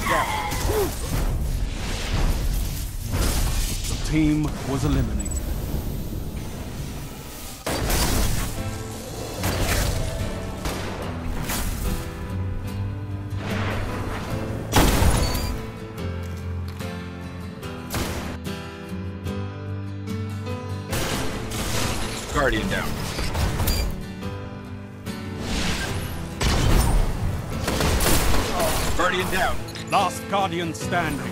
down. The team was eliminated. Guardian down. Guardian down. Last Guardian standing.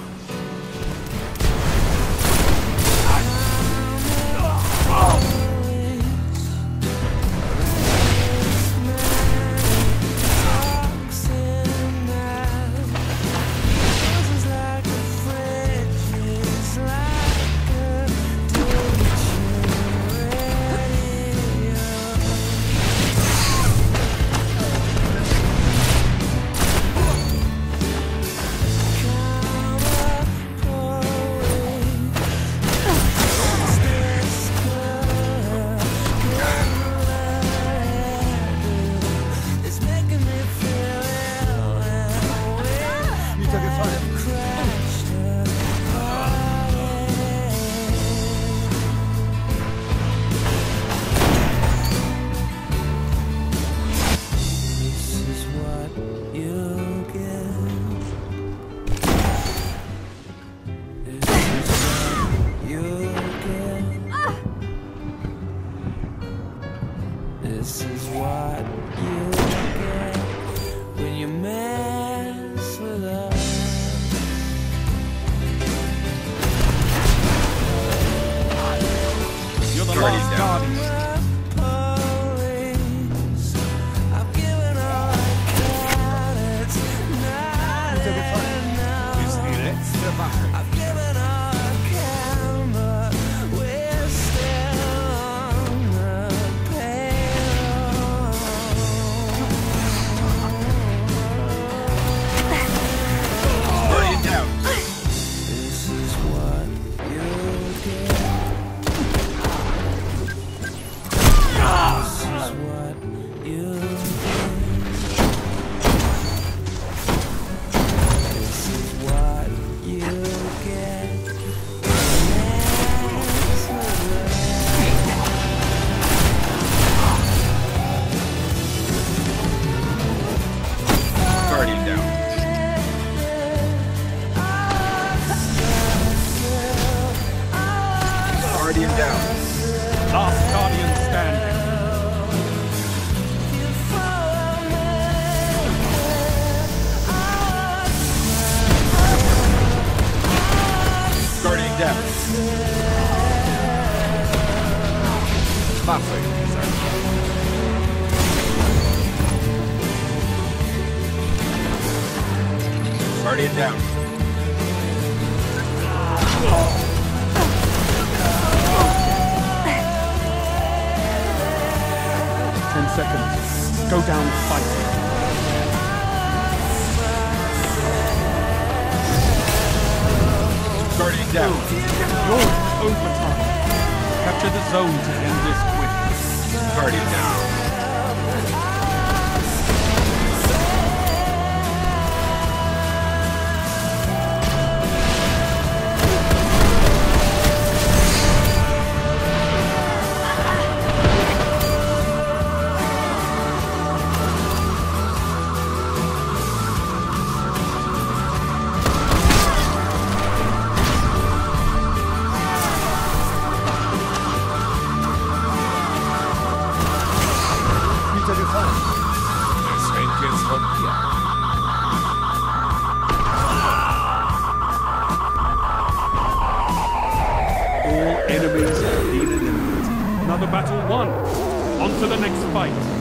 This is what you get when you mess with us. You're the last Guardian. I've given all I can. I've given all I can, but we're still on the payroll. Guardian down. This is what you get. This is what you get. This is what you get. Guardian down. Guardian down. Last Guardian standing. Guardian down. Guardian down. 10 seconds. Go down fighting. Guardian down. You're in overtime. Capture the zone to end this quick. Guardian down. All enemies have been eliminated. Another battle won. On to the next fight.